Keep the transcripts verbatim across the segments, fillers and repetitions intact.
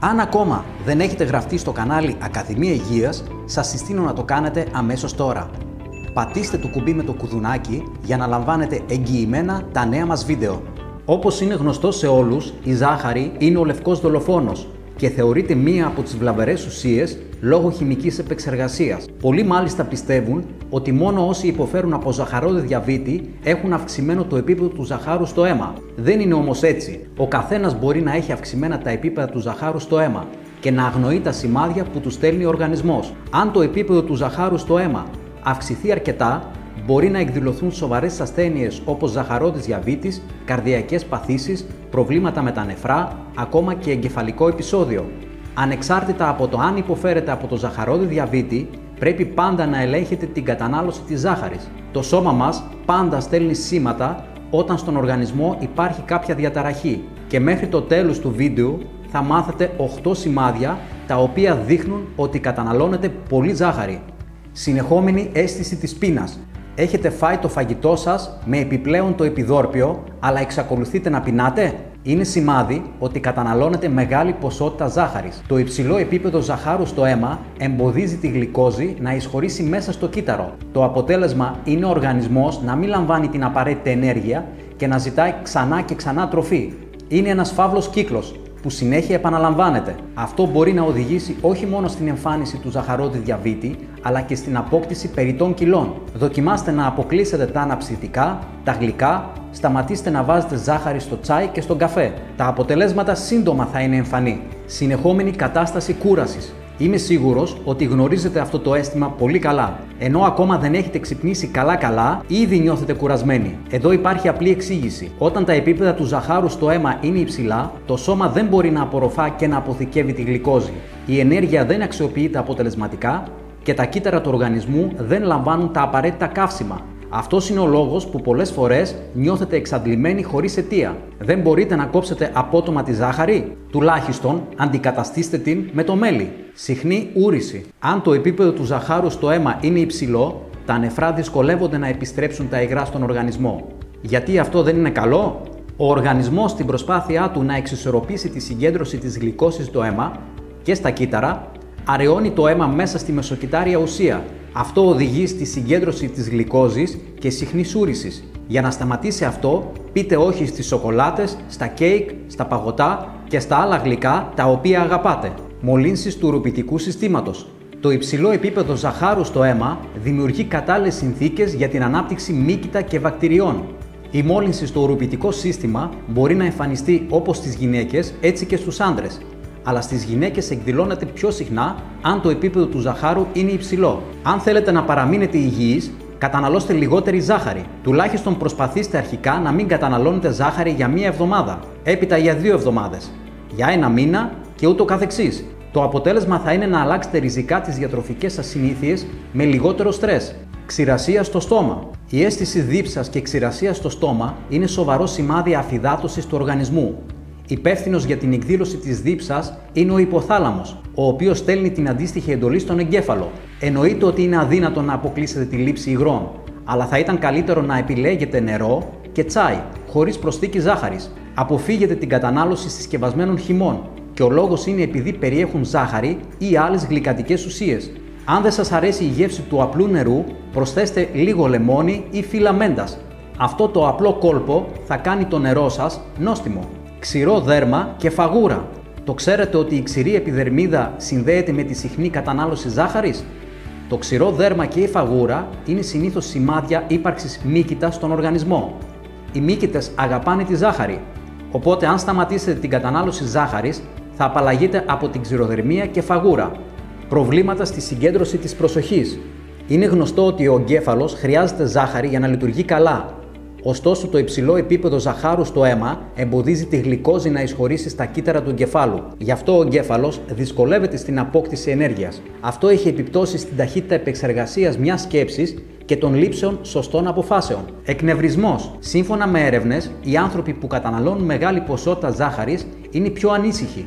Αν ακόμα δεν έχετε γραφτεί στο κανάλι Ακαδημία Υγείας, σας συστήνω να το κάνετε αμέσως τώρα. Πατήστε το κουμπί με το κουδουνάκι για να λαμβάνετε εγγυημένα τα νέα μας βίντεο. Όπως είναι γνωστό σε όλους, η ζάχαρη είναι ο λευκός δολοφόνος και θεωρείται μία από τις βλαβερές ουσίες λόγω χημικής επεξεργασίας. Πολλοί μάλιστα πιστεύουν ότι μόνο όσοι υποφέρουν από ζαχαρόδι διαβήτη έχουν αυξημένο το επίπεδο του ζαχάρου στο αίμα. Δεν είναι όμως έτσι. Ο καθένας μπορεί να έχει αυξημένα τα επίπεδα του ζαχάρου στο αίμα και να αγνοεί τα σημάδια που του στέλνει ο οργανισμός. Αν το επίπεδο του ζαχάρου στο αίμα αυξηθεί αρκετά, μπορεί να εκδηλωθούν σοβαρές ασθένειες όπως ζαχαρόδις διαβήτης, καρδιακές παθήσεις, προβλήματα με τα νεφρά, ακόμα και εγκεφαλικό επεισόδιο. Ανεξάρτητα από το αν υποφέρετε από το ζαχαρόδι διαβήτη, πρέπει πάντα να ελέγχετε την κατανάλωση της ζάχαρης. Το σώμα μας πάντα στέλνει σήματα όταν στον οργανισμό υπάρχει κάποια διαταραχή και μέχρι το τέλος του βίντεο θα μάθετε οκτώ σημάδια τα οποία δείχνουν ότι καταναλώνετε πολύ ζάχαρη. Συνεχόμενη αίσθηση της πείνας. Έχετε φάει το φαγητό σας με επιπλέον το επιδόρπιο, αλλά εξακολουθείτε να πεινάτε? Είναι σημάδι ότι καταναλώνετε μεγάλη ποσότητα ζάχαρης. Το υψηλό επίπεδο ζαχάρου στο αίμα εμποδίζει τη γλυκόζη να εισχωρήσει μέσα στο κύτταρο. Το αποτέλεσμα είναι ο οργανισμός να μην λαμβάνει την απαραίτητη ενέργεια και να ζητάει ξανά και ξανά τροφή. Είναι ένας φαύλος κύκλος που συνέχεια επαναλαμβάνεται. Αυτό μπορεί να οδηγήσει όχι μόνο στην εμφάνιση του ζαχαρόδι διαβήτη, αλλά και στην απόκτηση περιττών κιλών. Δοκιμάστε να αποκλείσετε τα αναψυκτικά, τα γλυκά, σταματήστε να βάζετε ζάχαρη στο τσάι και στον καφέ. Τα αποτελέσματα σύντομα θα είναι εμφανή. Συνεχόμενη κατάσταση κούρασης. Είμαι σίγουρος ότι γνωρίζετε αυτό το αίσθημα πολύ καλά. Ενώ ακόμα δεν έχετε ξυπνήσει καλά-καλά, ήδη νιώθετε κουρασμένοι. Εδώ υπάρχει απλή εξήγηση. Όταν τα επίπεδα του ζαχάρου στο αίμα είναι υψηλά, το σώμα δεν μπορεί να απορροφά και να αποθηκεύει τη γλυκόζη. Η ενέργεια δεν αξιοποιείται αποτελεσματικά και τα κύτταρα του οργανισμού δεν λαμβάνουν τα απαραίτητα καύσιμα. Αυτός είναι ο λόγος που πολλές φορές νιώθετε εξαντλημένοι χωρίς αιτία. Δεν μπορείτε να κόψετε απότομα τη ζάχαρη? Τουλάχιστον αντικαταστήστε την με το μέλι. Συχνή ούρηση. Αν το επίπεδο του ζαχάρου στο αίμα είναι υψηλό, τα νεφρά δυσκολεύονται να επιστρέψουν τα υγρά στον οργανισμό. Γιατί αυτό δεν είναι καλό? Ο οργανισμός στην προσπάθειά του να εξισορροπήσει τη συγκέντρωση της γλυκόσης στο αίμα και στα κύτταρα, αραιώνει το αίμα μέσα στη μεσοκυτάρια ουσία. Αυτό οδηγεί στη συγκέντρωση της γλυκόζης και συχνής ούρησης. Για να σταματήσει αυτό, πείτε όχι στις σοκολάτες, στα κέικ, στα παγωτά και στα άλλα γλυκά τα οποία αγαπάτε. Μολύνσεις του ουροπιτικού συστήματος. Το υψηλό επίπεδο ζαχάρου στο αίμα δημιουργεί κατάλληλες συνθήκες για την ανάπτυξη μύκητα και βακτηριών. Η μόλυνση στο ουροπιτικό σύστημα μπορεί να εμφανιστεί όπως στις γυναίκες έτσι και στους άντρες, αλλά στις γυναίκες εκδηλώνεται πιο συχνά αν το επίπεδο του ζαχάρου είναι υψηλό. Αν θέλετε να παραμείνετε υγιείς, καταναλώστε λιγότερη ζάχαρη. Τουλάχιστον προσπαθήστε αρχικά να μην καταναλώνετε ζάχαρη για μία εβδομάδα, έπειτα για δύο εβδομάδες, για ένα μήνα και ούτω καθεξής. Το αποτέλεσμα θα είναι να αλλάξετε ριζικά τις διατροφικές σας συνήθειες με λιγότερο στρες. Ξηρασία στο στόμα. Η αίσθηση δίψας και ξηρασία στο στόμα είναι σοβαρό σημάδι αφυδάτωσης του οργανισμού. Υπεύθυνος για την εκδήλωση της δίψας είναι ο υποθάλαμος, ο οποίος στέλνει την αντίστοιχη εντολή στον εγκέφαλο. Εννοείται ότι είναι αδύνατο να αποκλείσετε τη λήψη υγρών, αλλά θα ήταν καλύτερο να επιλέγετε νερό και τσάι, χωρίς προσθήκη ζάχαρης. Αποφύγετε την κατανάλωση συσκευασμένων χυμών, και ο λόγος είναι επειδή περιέχουν ζάχαρη ή άλλες γλυκαντικές ουσίες. Αν δεν σας αρέσει η γεύση του απλού νερού, προσθέστε λίγο λεμόνι ή φύλλα μέντας. Αυτό το απλό κόλπο θα κάνει το νερό σας νόστιμο. Ξηρό δέρμα και φαγούρα. Το ξέρετε ότι η ξηρή επιδερμίδα συνδέεται με τη συχνή κατανάλωση ζάχαρης? Το ξηρό δέρμα και η φαγούρα είναι συνήθως σημάδια ύπαρξης μύκητας στον οργανισμό. Οι μύκητες αγαπάνε τη ζάχαρη, οπότε αν σταματήσετε την κατανάλωση ζάχαρης θα απαλλαγείτε από την ξηροδερμία και φαγούρα. Προβλήματα στη συγκέντρωση της προσοχής. Είναι γνωστό ότι ο εγκέφαλος χρειάζεται ζάχαρη για να λειτουργεί καλά. Ωστόσο, το υψηλό επίπεδο ζαχάρου στο αίμα εμποδίζει τη γλυκόζη να εισχωρήσει στα κύτταρα του εγκεφάλου. Γι' αυτό ο εγκέφαλος δυσκολεύεται στην απόκτηση ενέργειας. Αυτό έχει επιπτώσει στην ταχύτητα επεξεργασίας μιας σκέψης και των λήψεων σωστών αποφάσεων. Εκνευρισμός. Σύμφωνα με έρευνες, οι άνθρωποι που καταναλώνουν μεγάλη ποσότητα ζάχαρης είναι πιο ανήσυχοι.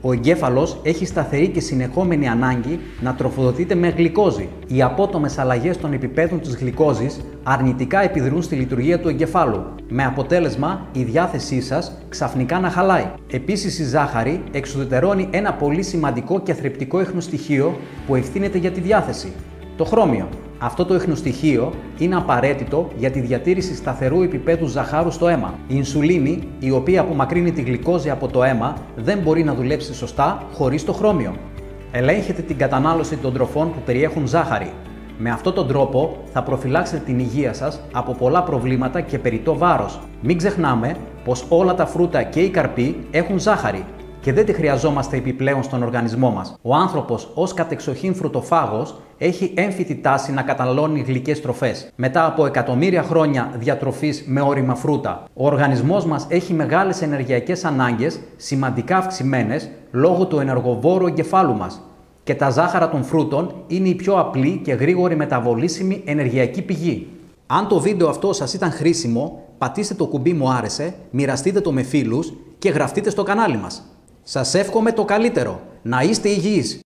Ο εγκέφαλος έχει σταθερή και συνεχόμενη ανάγκη να τροφοδοτείται με γλυκόζη. Οι απότομες αλλαγές των επιπέδων της γλυκόζης αρνητικά επιδρούν στη λειτουργία του εγκεφάλου, με αποτέλεσμα η διάθεσή σας ξαφνικά να χαλάει. Επίσης, η ζάχαρη εξουδετερώνει ένα πολύ σημαντικό και θρεπτικό ιχνοστοιχείο που ευθύνεται για τη διάθεση: το χρώμιο. Αυτό το ιχνοστοιχείο είναι απαραίτητο για τη διατήρηση σταθερού επίπεδου ζαχάρου στο αίμα. Η ινσουλίνη, η οποία απομακρύνει τη γλυκόζη από το αίμα, δεν μπορεί να δουλέψει σωστά χωρίς το χρώμιο. Ελέγχετε την κατανάλωση των τροφών που περιέχουν ζάχαρη. Με αυτόν τον τρόπο θα προφυλάξετε την υγεία σας από πολλά προβλήματα και περιττό βάρος. Μην ξεχνάμε πως όλα τα φρούτα και οι καρποί έχουν ζάχαρη και δεν τη χρειαζόμαστε επιπλέον στον οργανισμό μας. Ο άνθρωπος ως κατεξοχήν φρουτοφάγος έχει έμφυτη τάση να καταναλώνει γλυκές τροφές. Μετά από εκατομμύρια χρόνια διατροφής με όρημα φρούτα, ο οργανισμός μας έχει μεγάλες ενεργειακές ανάγκες, σημαντικά αυξημένες λόγω του ενεργοβόρου εγκεφάλου μας. Και τα ζάχαρα των φρούτων είναι η πιο απλή και γρήγορη μεταβολήσιμη ενεργειακή πηγή. Αν το βίντεο αυτό σας ήταν χρήσιμο, πατήστε το κουμπί μου άρεσε, μοιραστείτε το με φίλους και γραφτείτε στο κανάλι μας. Σας εύχομαι το καλύτερο. Να είστε υγιείς.